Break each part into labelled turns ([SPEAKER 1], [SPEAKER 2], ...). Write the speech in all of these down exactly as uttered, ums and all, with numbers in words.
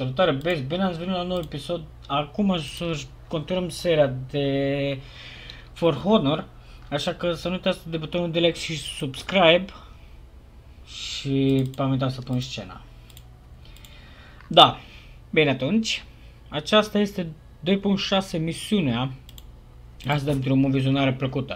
[SPEAKER 1] Salutare, băieți, bine ați venit la un nou episod. Acum să continuăm seria de For Honor, așa că să nu uitați de butonul de like și subscribe și am uitat să pun scena. Da, bine atunci, aceasta este doi punct șase misiunea. Asta dăm drumul, o vizionare plăcută.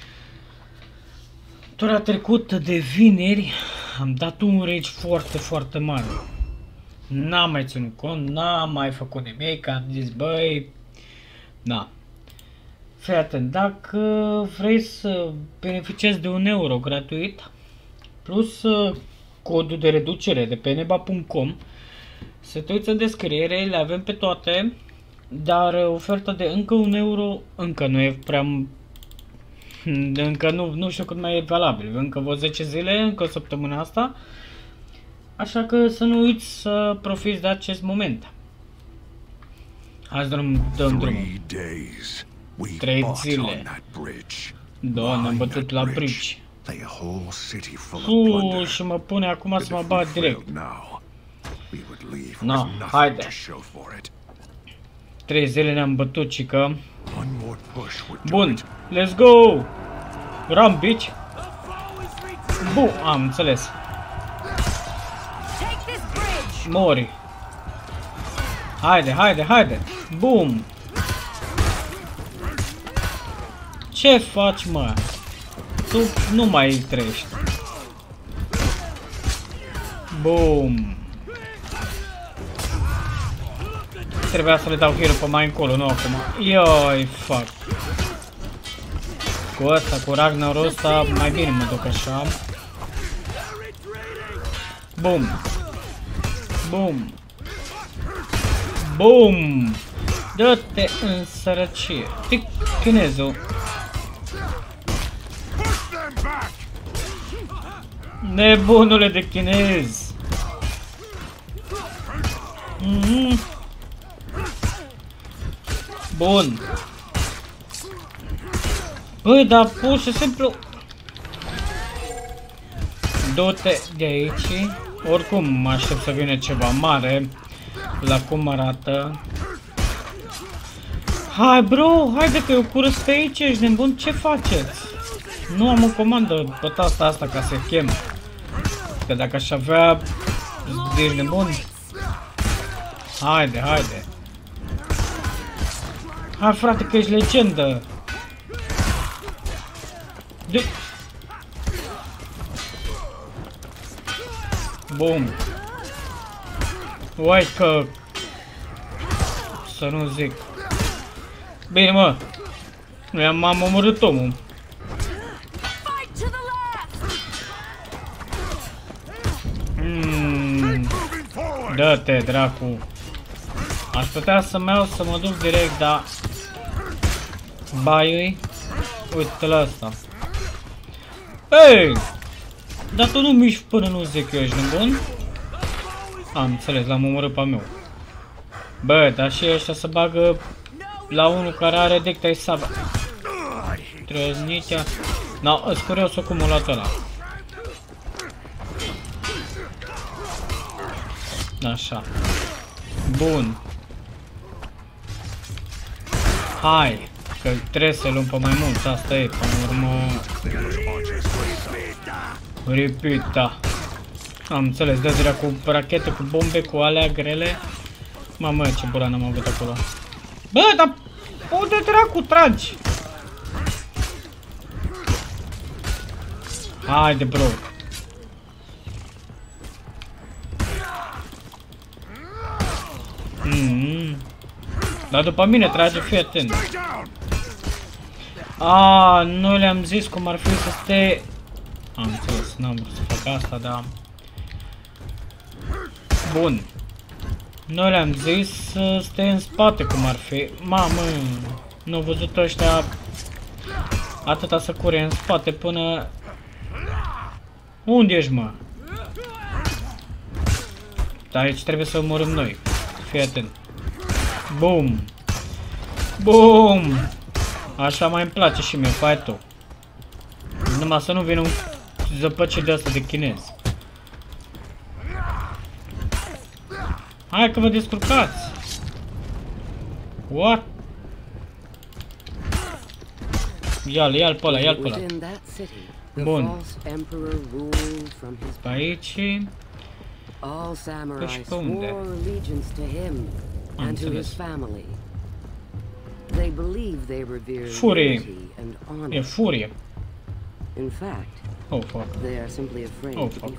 [SPEAKER 1] Tura trecută de vineri am dat un rage foarte, foarte mare. N-am mai ținut cont, n-am mai făcut nimic, am zis băi, na. Fii atent, dacă vrei să beneficiezi de un euro gratuit, plus codul de reducere de pe neba punct com, să te uiți în descriere, le avem pe toate, dar oferta de încă un euro încă nu e prea... Încă nu, nu știu cât mai e valabil, încă vreo zece zile, încă o săptămână asta. Așa că să nu uiți să profiți de acest moment. Hai să dăm, dăm drumul. Trei zile. Da, ne-am bătut la bridge. Uuu, și mă pune acum să mă bat direct. No, haide. Trei zile ne-am bătut, cică. Bun, let's go! Run, bitch! Bun, am înțeles. Mori. Haide, haide, haide. Boom. Ce faci, mă? Tu nu mai trăiești. Boom. Trebuia să le dau hero pe mai încolo, nu acum. Ioi, fuck. Cu ăsta, cu Ragnarul ăsta, mai bine mă duc așa. Boom. Boom. Boom. Dă-te în sărăcie. Tic, chinezul. Nebunule de chinez. Mm-hmm. Bun. Băi, dar pur și simplu du-te de aici. Oricum mă aștept să vină ceva mare. La cum arată. Hai bro, haide că eu curăț pe aici, ești nebun, ce faceți? Nu am o comandă pe tasta asta ca să chem. Că dacă aș avea, ești nebun. Haide, haide. Hai frate că ești legendă. De... Bum. Uai că... Să nu zic. Bine mă. Nu m-am omorât omul. Mm. Dă-te dracu. Aș putea să mă iau să mă duc direct, dar... Baiui. Uite la asta. Ei! Dar tu nu miști până nu zic eu, ești nebun? Am înțeles, l-am omorât pe meu. Bă, dar și ăștia se bagă la unul care are dectai sabă. Trăznitea. No, îți curios cum o luat ăla. Așa. Bun. Hai. Că trebuie să luăm pe mai mult, asta e, până la urmă. Repeat. Am înțeles, dă direct cu rachete, cu bombe, cu alea grele. Mamă, ce buran am avut acolo. Bă, dar unde dracu tragi? Haide, bro. Mm-hmm. Dar după mine trage, fii atent. Aaaa, nu le-am zis cum ar fi să stea... Am înțeles, n-am vrut să fac asta, dar... Bun. Nu le-am zis să stea în spate cum ar fi. Mamă, nu-au văzut ăștia atâta să cure în spate până... Unde ești, mă? Dar aici trebuie să omorâm noi. Fii atent. Bum. Bum. Așa mai îmi place și mie, fai tu. Numai să nu vină un zăpăcit de asta de chinez. Hai că vă descurcați. What? Ia-l, ia-l pe ăla, ia-l pe ăla. Bun. Pe aici. Păi și pe unde? Am înțeles. Furie. E furie. Oh, fuck. Oh, fuck.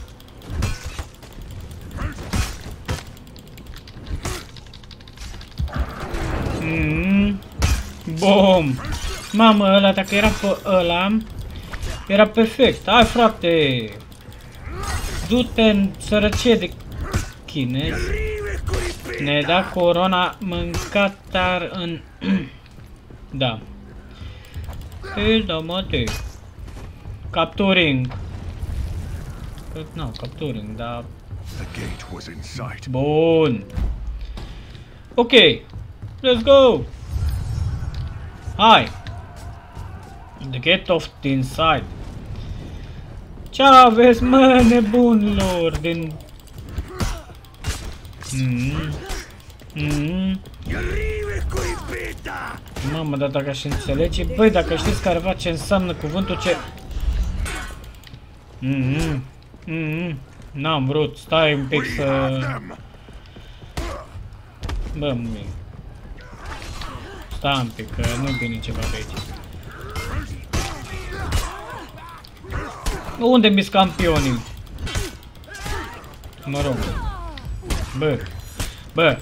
[SPEAKER 1] Mm. Bom. Mamă, ăla, dacă era pe ăla, era perfect. Hai, frate. Du-te în sărăcie de chinez. Ne da corona mâncatar în... Da. Te da, mă, te. Capturing. Nu, capturing, da. Bun. Ok. Let's go. Hai. The gate of inside. Ce aveți, mă, nebunilor, din... Mm. Mm. Mamă, dar dacă aș înțelege... Băi, dacă știți careva ce înseamnă cuvântul ce... Mm-hmm. Mm-hmm. N-am vrut, stai un pic să... Bă, mie. Stai un pic, că nu-i bine ceva pe aici. Unde mi-s campionii? Mă rog. Bă. Bă.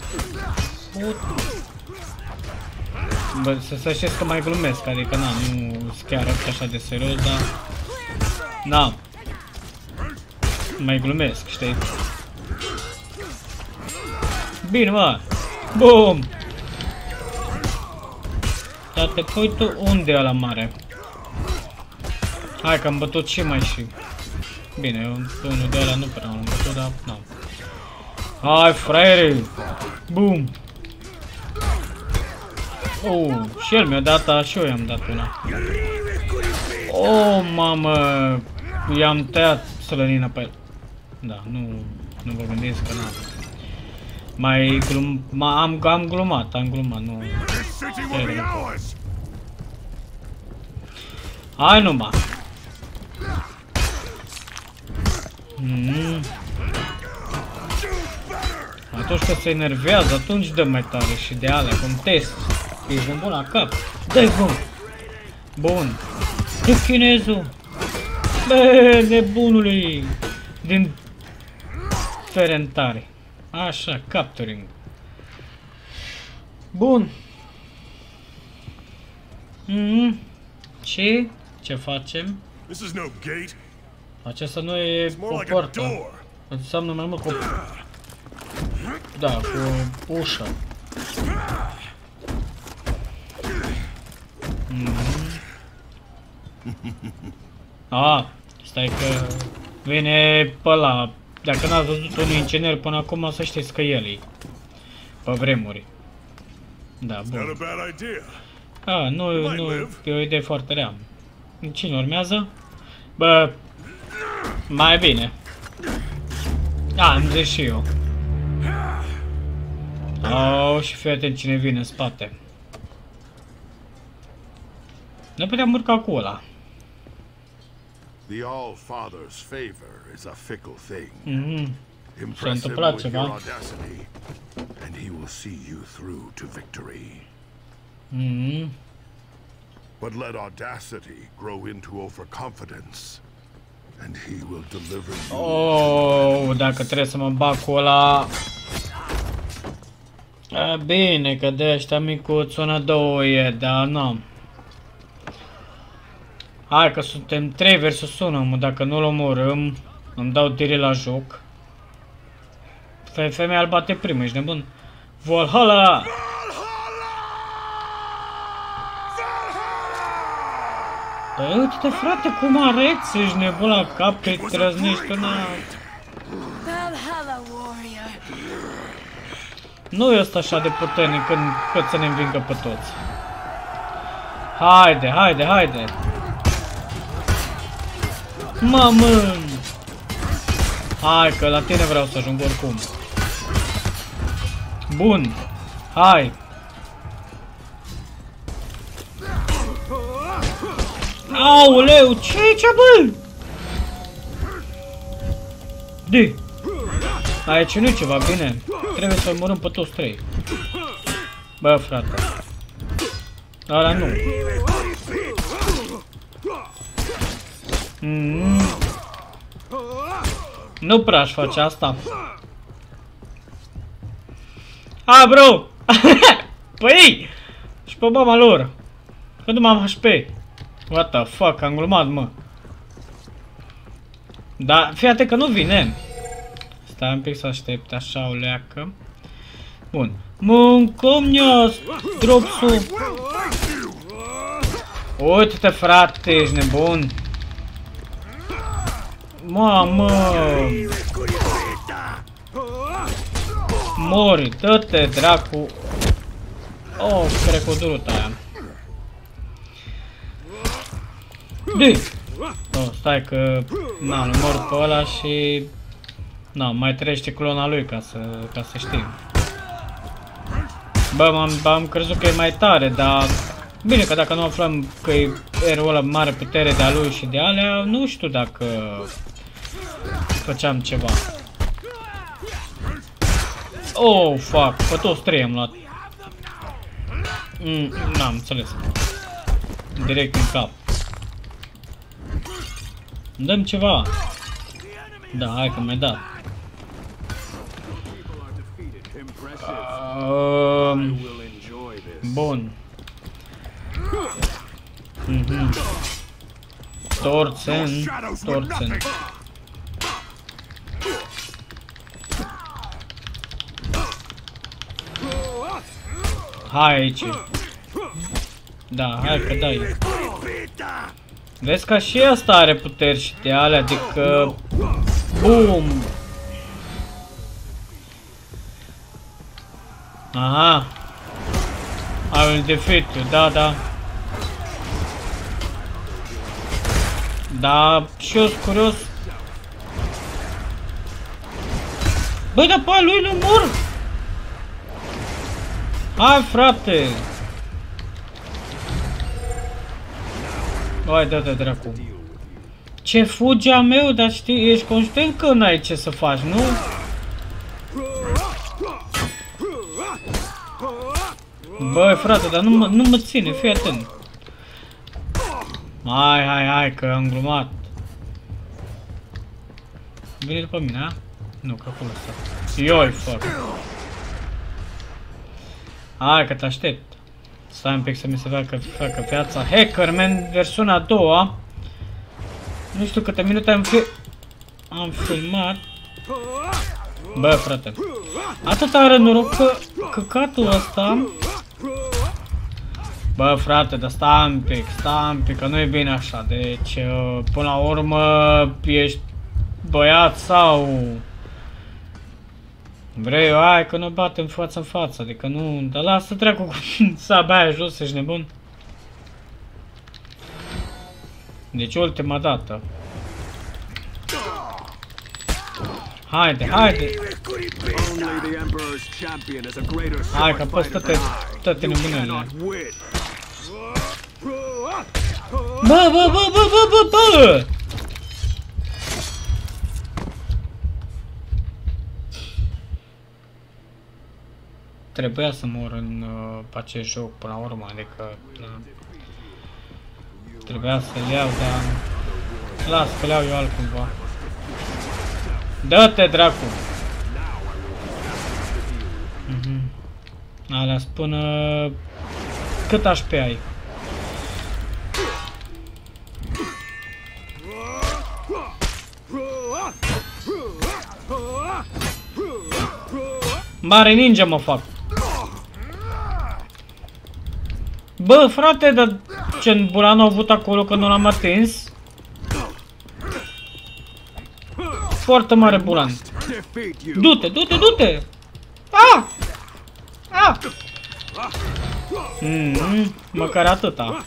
[SPEAKER 1] Bă, să să știți că mai glumesc, adică na, nu sunt chiar așa de serios, dar... Na. Mai glumesc, știi? Bine, mă. Bum. Dar te pui tu unde e la mare? Hai că am bătut și mai și... Bine, unul de ăla nu prea am bătut, dar... Nu. Hai, fraiere! Bum! Oh, și el mi-a dat, și eu i-am dat una. Oh, mamă! I-am tăiat slănina pe el. Da, nu... Nu vă gândiți că n-am. Mai glum... Ma, am, am glumat, am glumat, nu... Hai numai! Mm. Atunci când se enervează, atunci dă mai tare și de alea, cum test. Ești bun la cap. Dă-i bun! Bun! De chinezul! Bă, nebunului! Din ferentare. Așa, capturing. Bun. Mm. Ce? Ce facem? Acesta nu e o portă. Înseamnă mai mult cu... Da, cu ușă. Mm-hmm. Ah, stai că vine pe ăla. Dacă n-ați văzut un inginer până acum, să știți că el e. Pe vremuri. Da, bun. Ah, nu, nu, e o idee foarte rea. Cine urmează? Bă, mai bine. Da, am zis și eu. Oh, și fii atent cine vine în spate. Nu puteam urca cu ăla.
[SPEAKER 2] The All-Father's favor is a fickle thing.
[SPEAKER 1] Mhm.
[SPEAKER 2] Impress him with your audacity, and he will see you through to victory.
[SPEAKER 1] Mhm.
[SPEAKER 2] But let audacity grow into overconfidence, and he will deliver you.
[SPEAKER 1] Oh, dacă trebuie să mă bag cu ăla... E, bine, că de ăștia micuți una două e, dar nu. Hai că suntem trei versus unu, mă, dacă nu-l omorâm, îmi dau tire la joc. Fe femeia îl bate primă, ești nebun? Valhalla! Păi uite-te, frate, cum arăți, ești nebun la cap, că-i trăznești una... Nu e ăsta așa de puternic când cât să ne învingă pe toți. Haide, haide, haide! Mamă! Hai că la tine vreau să ajung oricum. Bun. Hai. Aoleu, ce aici, bă? De. Aici nu-i ceva bine. Trebuie să omorâm pe toți trei. Bă, frate. Ăla nu. Mm. Nu prea aș face asta. A, bro! Păi! Și pe mama lor. Că nu m-am H P. What the fuck, am glumat, mă. Da, fii atent că nu vine. Stai un pic să aștept, așa o leacă. Bun. Mâncăm-ne dropsul. Uite-te, frate, ești nebun. Mamă. Mori, dă-te, dracu. Oh, crocodilul aia. Bine. Oh, stai că... Na, îl mor pe ăla și... Na, mai trăiește clona lui ca să, ca să știm. Bă, m-am crezut că e mai tare, dar... Bine că dacă nu aflăm că e erul ăla mare putere de-a lui și de alea, nu știu dacă... Făceam ceva. Oh, fuck, pe toți trei am luat. Mm, n-am înțeles. Direct în cap. Dăm ceva. Da, hai că mi-ai dat. Uh, bun. Mm-hmm. Torțen. Torțen. Hai aici. Da, hai că dai. Vezi că și asta are puteri și de alea, adică... Bum! Aha! I will defeat you, da, da. Da, și eu sunt curios. Băi, dar pe lui nu mor! Hai, frate! Hai, dă-te dracu. Ce fugi a meu, dar știi, ești conștient că n-ai ce să faci, nu? Băi, frate, dar nu mă, nu mă ține, fii atent. Hai, hai, hai, că am glumat. Vine după mine, a? Nu, că acolo stă. Ioi, fuck. Hai, că te aștept. Stai un pic să mi se facă, facă viața. Hackerman, versiunea a doua. Nu știu câte minute am fi... Am filmat. Bă, frate. Atât are noroc că căcatul ăsta... Bă, frate, dar stai un pic, stai un pic, că nu e bine așa. Deci, până la urmă, ești băiat sau... Vrei, hai că ne batem față în față, adică nu... Dar lasă treacu cu sabia aia jos, ești nebun? Deci ultima dată. Haide, haide! Hai că apăs toate, toate nebunele. Bă, bă, bă, bă, bă, bă, bă! Trebuia să mor în uh, acest joc până la urmă, adică... Na. Trebuia să-l iau, dar... Las că-l iau eu altcumva. Dă-te, dracu! Mhm. Alea spână... Cât H P ai? Mare ninja mă fac! Bă, frate, dar ce bulan au avut acolo că nu l-am atins? Foarte mare bulan. Du-te, du-te, du-te! Ah! Ah! Mm, măcar atâta.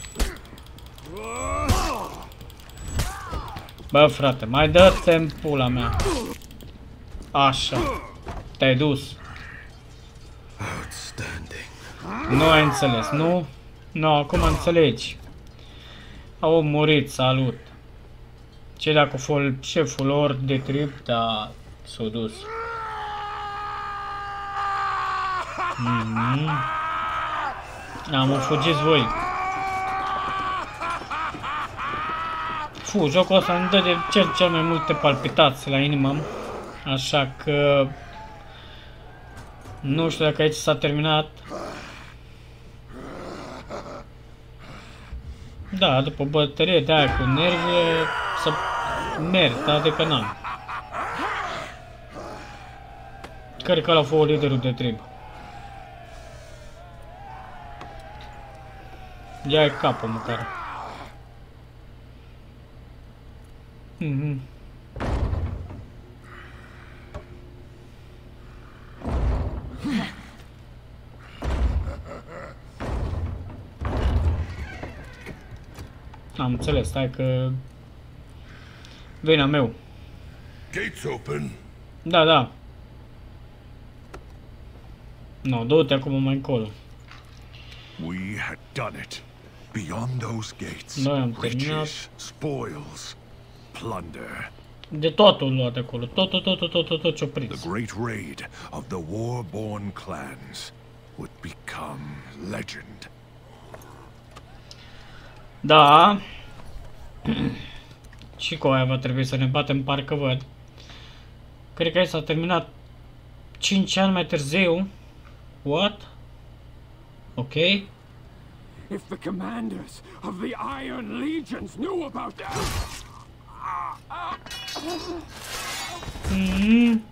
[SPEAKER 1] Bă, frate, mai dă-te în pula mea. Așa. Te-ai dus. Nu ai înțeles, nu? Nu, acum înțelegi. Au murit, salut. Ce dacă fol șeful lor de trip, dar s-a dus. Mm-hmm. Am fugiți voi. Fu, jocul ăsta îmi dă de cel, cel mai multe palpitații la inimă. Așa că... Nu știu dacă aici s-a terminat. Da, după bătărie de aia cu nervi să merg, adică n-am. Cred că ăla a fost liderul de trib. Ia-i capul măcar. Mhm. Am înțeles, stai că... Vina meu.
[SPEAKER 2] Gates open.
[SPEAKER 1] Da, da. No, du-te acum mai încolo.
[SPEAKER 2] We had done it. Beyond those gates,
[SPEAKER 1] Noi am terminat.
[SPEAKER 2] riches, spoils, plunder.
[SPEAKER 1] De totul luat de acolo. Tot, tot, tot, tot, tot, tot, tot ce-o prins.
[SPEAKER 2] The great raid of the war-born clans would become legend.
[SPEAKER 1] Da. Și cu aia va trebui să ne batem, parcă văd. Cred că aici s-a terminat cinci ani mai târziu. What? Ok.
[SPEAKER 3] If the commanders of the Iron Legions knew about that.
[SPEAKER 1] Mm.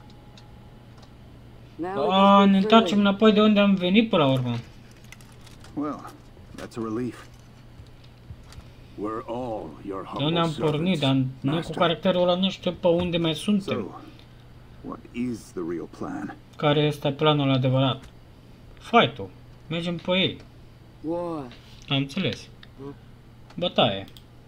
[SPEAKER 1] Ah, ne întoarcem înapoi de unde am venit până la urmă.
[SPEAKER 4] Well, that's a relief.
[SPEAKER 3] We're all your
[SPEAKER 1] De unde
[SPEAKER 3] humble
[SPEAKER 1] am pornit, dar
[SPEAKER 3] servants,
[SPEAKER 1] noi cu
[SPEAKER 3] Master.
[SPEAKER 1] caracterul ăla nu știu pe unde mai suntem.
[SPEAKER 4] So, what is the real plan?
[SPEAKER 1] Care este planul adevărat? Fight-ul. Mergem pe ei.
[SPEAKER 5] War.
[SPEAKER 1] Am înțeles. Bătaie.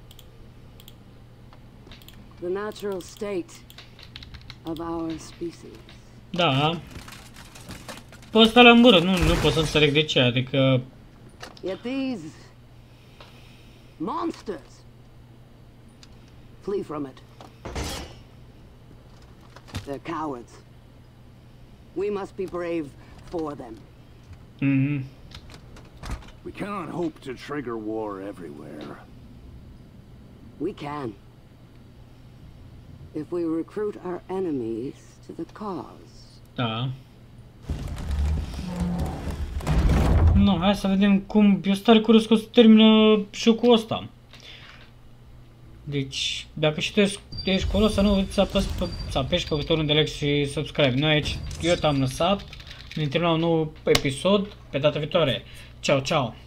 [SPEAKER 5] The natural state of our species.
[SPEAKER 1] Da. Pe ăsta la mură, nu, nu pot să înțeleg de ce, adică...
[SPEAKER 5] Yet these monsters flee from it. They're cowards. We must be brave for them.
[SPEAKER 1] Mhm.
[SPEAKER 3] We cannot hope to trigger war everywhere.
[SPEAKER 5] We can. If we recruit our enemies to the cause.
[SPEAKER 1] Da. No, hai să vedem cum... Eu stare curios că o să termină jocul ăsta. Deci, dacă și tu ești, ești acolo, să nu uiți să apăsi pe, să apeși pe butonul de like și subscribe. Noi aici, eu te-am lăsat. Ne întâlnim la un nou episod pe data viitoare. Ciao, ciao!